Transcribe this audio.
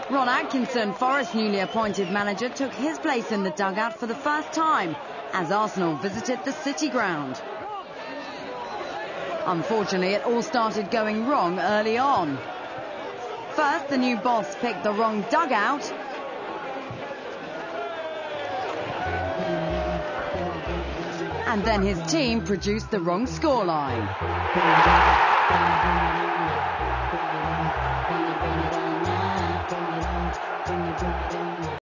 Ron Atkinson, Forest's newly appointed manager, took his place in the dugout for the first time as Arsenal visited the City ground. Unfortunately, it all started going wrong early on. First, the new boss picked the wrong dugout. And then his team produced the wrong scoreline.